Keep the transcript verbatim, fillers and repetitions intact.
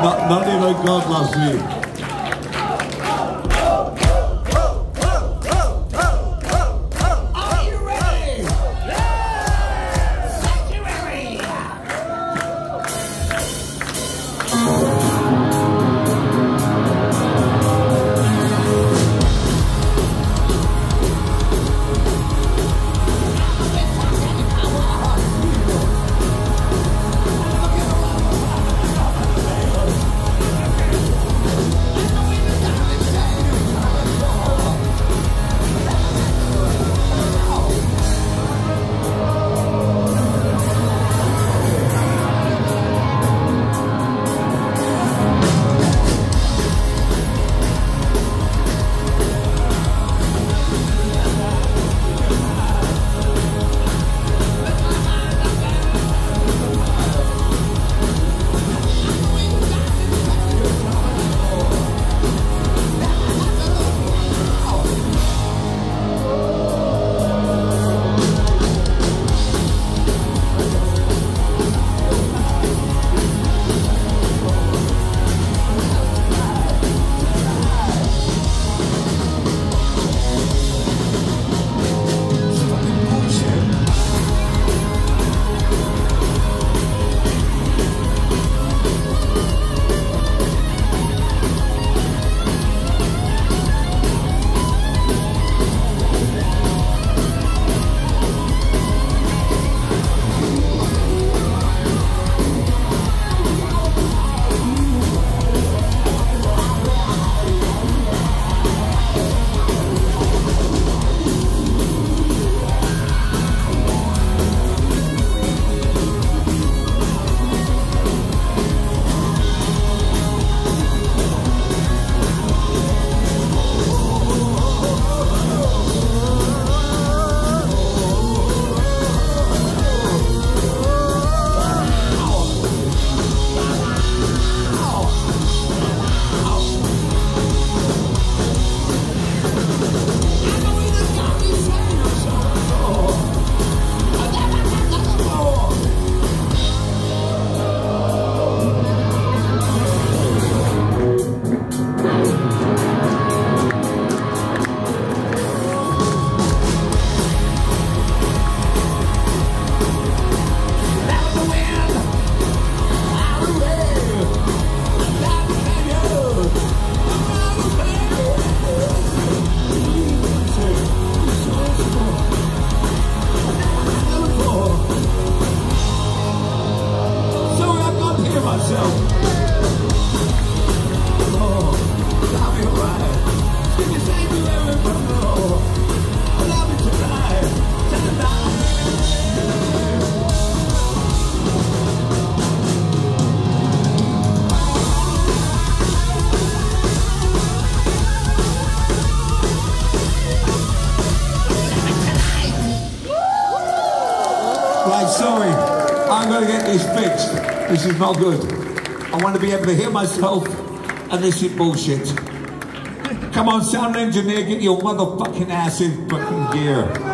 not, not even God loves me. Sorry, I'm going to get this fixed. This is not good. I want to be able to hear myself, and this is bullshit. Come on, sound engineer, get your motherfucking ass in fucking gear.